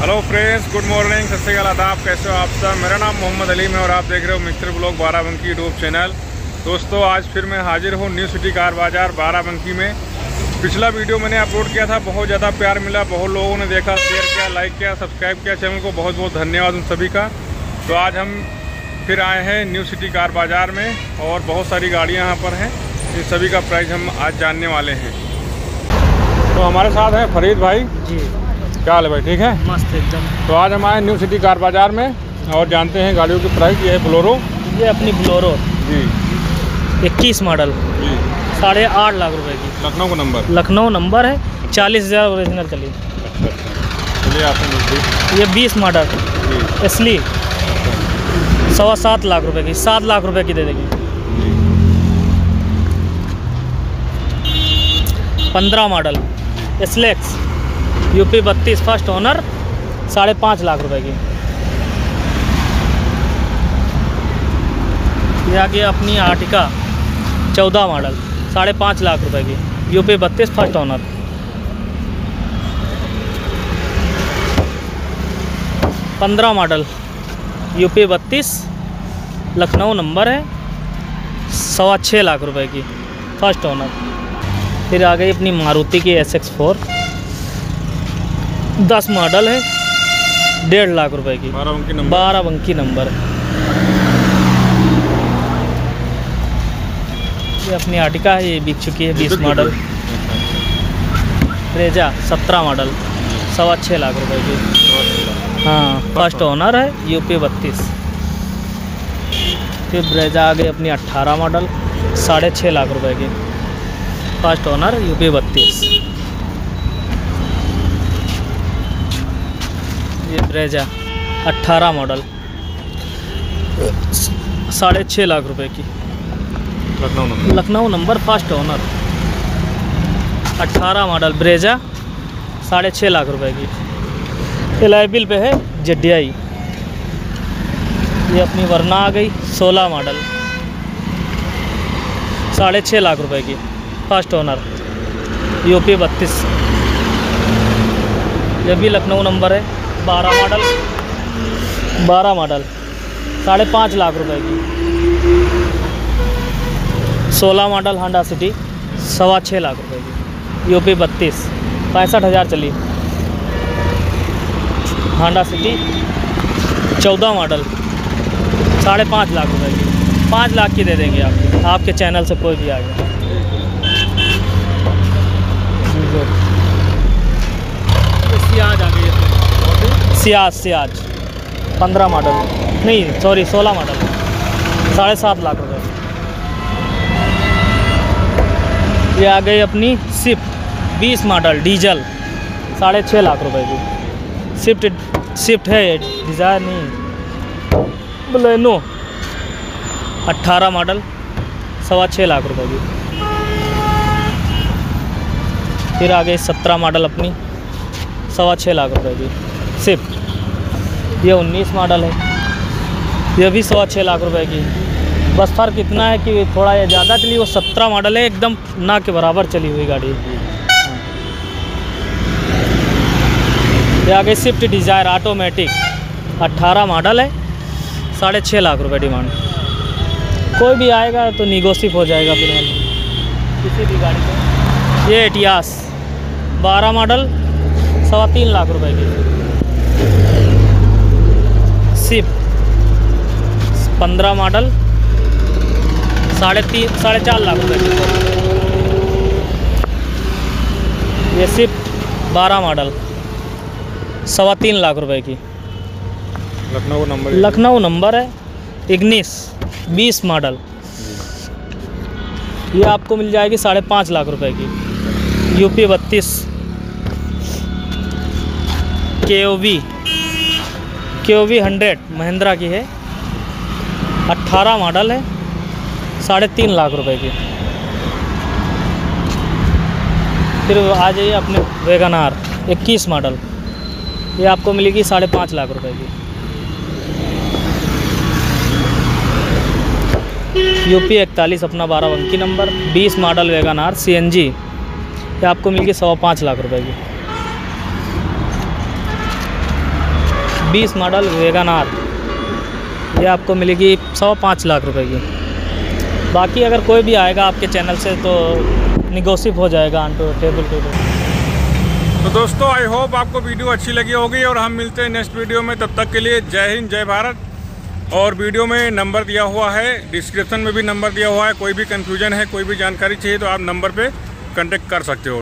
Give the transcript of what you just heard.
Hello friends, good morning, सत श्री अकाल, आदाब। कैसे हो आप सब? मेरा नाम मोहम्मद अली है और आप देख रहे हो mister blog Barabanki YouTube channel. दोस्तों, आज फिर मैं हाजिर हूँ न्यू सिटी कार बाज़ार बाराबंकी में। पिछला वीडियो मैंने अपलोड किया था, बहुत ज़्यादा प्यार मिला, बहुत लोगों ने देखा, शेयर किया, लाइक किया, सब्सक्राइब किया चैनल को। बहुत बहुत धन्यवाद उन सभी का। तो आज हम फिर आए हैं न्यू सिटी कार बाज़ार में और बहुत सारी गाड़ियाँ यहाँ पर हैं। इन सभी का प्राइस हम आज जानने वाले हैं। तो हमारे साथ हैं फरीद भाई जी। क्या हाल है भाई? ठीक है, मस्त एकदम। तो आज हम आए न्यू सिटी कार बाज़ार में और जानते हैं गाड़ियों की प्राइस। ये है बोलेरो, ये अपनी बोलेरो जी 21 मॉडल जी, 8.5 लाख रुपए की। लखनऊ का नंबर, लखनऊ नंबर है, 40,000 ओरिजिनल चली। अच्छा अच्छा, चलिए आपने ये 20 मॉडल जी, इसलिए 7.25 लाख रुपए की, 7 लाख रुपए की दे देंगे। 15 मॉडल स्लेक्स यूपी 32 फर्स्ट ओनर, 5.5 लाख रुपए की। ये आगे अपनी आर्टिका 14 मॉडल 5.5 लाख रुपए की, यूपी 32 फर्स्ट ओनर। पंद्रह मॉडल यूपी 32 लखनऊ नंबर है, 6.25 लाख रुपए की, फर्स्ट ओनर। फिर आ गई अपनी मारुति की SX4 10 मॉडल है, 1.5 लाख रुपए की, 12 नंबर। ये अपनी आर्टिका है, ये बिक चुकी है, 20 मॉडल। ब्रेजा 17 मॉडल 6.25 लाख रुपए की, हाँ, फर्स्ट ओनर है, यूपी 32। फिर ब्रेजा आ गई अपनी 18 मॉडल 6.5 लाख रुपए की, फर्स्ट ओनर, यूपी 32। ये ब्रेजा 18 मॉडल 6.5 लाख रुपए की, Lucknow number, first owner. 18 model Brezza 6.5 lakh रुपए की, एलाइबिल पे है, जेडीआई। ये अपनी वरना आ गई 16 मॉडल 6.5 लाख रुपए की, फर्स्ट ओनर, यूपी 32। ये भी लखनऊ नंबर है, 12 मॉडल 5.5 लाख रुपए की। 16 मॉडल होंडा सिटी 6.25 लाख रुपए की, यूपी 32, 65,000 चली। होंडा सिटी 14 मॉडल 5.5 लाख रुपए की, 5 लाख की दे देंगे आपके चैनल से कोई भी आ गया। सियाज आ गई है, सियाज 15 मॉडल, नहीं सॉरी 16 मॉडल 7.5 लाख रुपए। ये आ गई अपनी स्विफ्ट 20 मॉडल डीजल 6.5 लाख रुपए की। स्विफ्ट है, ये डिज़ायर नहीं, बलेनो 18 मॉडल 6.25 लाख रुपए की। फिर आ गई 17 मॉडल अपनी 6.25 लाख रुपए की स्विफ्ट। ये 19 मॉडल है, ये भी 6.25 लाख रुपए की। बस फ़र्क इतना है कि थोड़ा ये ज़्यादा चली, वो 17 मॉडल है, एकदम ना के बराबर चली हुई गाड़ी। ये आ गई स्विफ्ट डिज़ायर ऑटोमेटिक 18 मॉडल है, 6.5 लाख रुपए डिमांड। कोई भी आएगा तो निगोशिएट हो जाएगा फिलहाल किसी भी गाड़ी को। ये एटियास 12 मॉडल 3.25 लाख रुपए की। स्विफ्ट 15 मॉडल 4.5 लाख रुपए की। ये स्विफ्ट 12 मॉडल 3.25 लाख रुपए की, लखनऊ नंबर है, इग्निस 20 मॉडल। ये आपको मिल जाएगी 5.5 लाख रुपए की, यूपी 32। KOV 100 महिंद्रा की है, 18 मॉडल है, 3.5 लाख रुपए की। फिर आ जाइए अपने वैगनार 21 मॉडल, ये आपको मिलेगी 5.5 लाख रुपए की, यूपी 41 अपना Barabanki number, 20 model WagonR CNG, ये आपको मिलेगी 5.25 लाख रुपए की। 20 मॉडल वैगन आर, ये आपको मिलेगी 105 लाख रुपए की। बाकी अगर कोई भी आएगा आपके चैनल से तो निगोशिएट हो जाएगा ऑन टेबल टू टेबल। तो दोस्तों आई होप आपको वीडियो अच्छी लगी होगी और हम मिलते हैं नेक्स्ट वीडियो में। तब तक के लिए जय हिंद जय भारत। और वीडियो में नंबर दिया हुआ है, डिस्क्रिप्शन में भी नंबर दिया हुआ है। कोई भी कन्फ्यूजन है, कोई भी जानकारी चाहिए तो आप नंबर पे कांटेक्ट कर सकते हो।